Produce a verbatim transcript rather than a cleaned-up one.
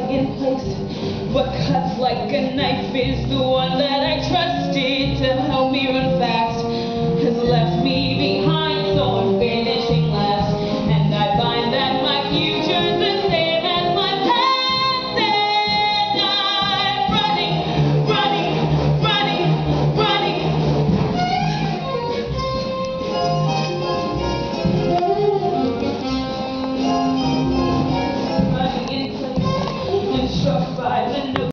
running in place. What cuts like a knife is the one that I trusted to help me run fast has left me behind, so I'm finishing last. And I find that my future's the same as my past, and I'm running, running, running, running. Running in place and struck by the